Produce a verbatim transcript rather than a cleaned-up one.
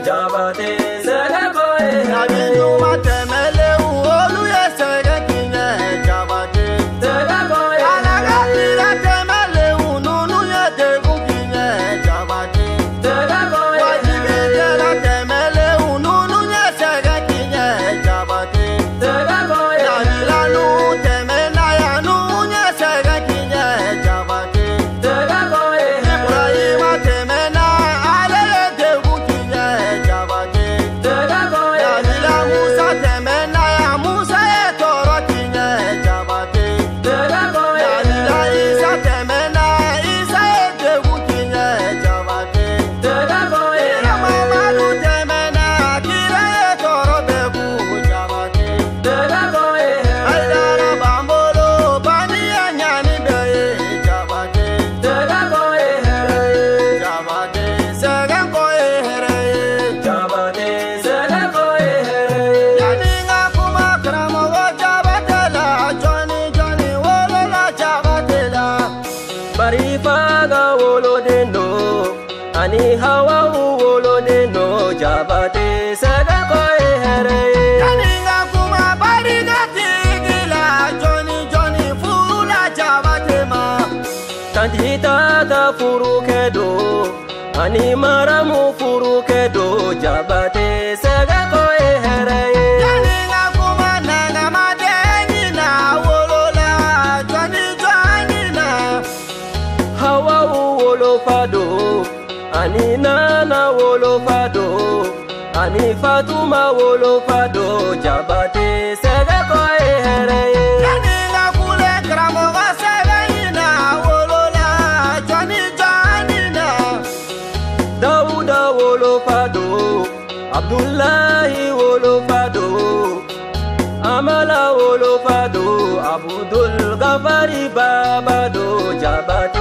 Jabate sega koe Nabi Numa temele uolu ye sega kinye Jabate sega koe Alaga tira temele ununu ye debu kinye Jabate sega koe Wajibi tela temele ununu ye sega kinye Jabate sega koe Nabi lanu temena ya nunye sega kinye Jabate sega koe Ibrahima temena ale ye debu kinye Jabate sega koe Nabila Musa temena ya Musa ye toro kinye Jabate sega koe Nabila Isa temena Isa ye debu kinye Jabate sega koe Kira Mamadu temena kira ye toro debu Jabate sega koe Aidara Bambolo bani ya nyani beye Jabate sega koe Jabate Segen koye hereye Jabate sega koe Yaninga kuma kramogo Jabatela Johnny Johnny wolola Jabatela Barifaga wolo deno ani hawa wolo deno Jabate sega koe Yaninga kuma bariga tigila Johnny Johnny fula Jabatema Tantita ta furu kedo ani maramu furu kedo Jabate sega koe Yaninga kuma nanga madengi na wolola Johnny Johnny na hawa wolo fado ani nana wolo fado ani fatuma wolo fado Jabate sega koe Yaninga kule kramogo sebeina wolola Johnny Johnny na Dauda wolo fado Abdullahi wolo fado Amala wolo fado Abdul Gafari Babado Jabate